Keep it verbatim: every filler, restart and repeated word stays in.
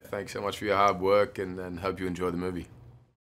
Thanks so much for your hard work, and, and hope you enjoy the movie.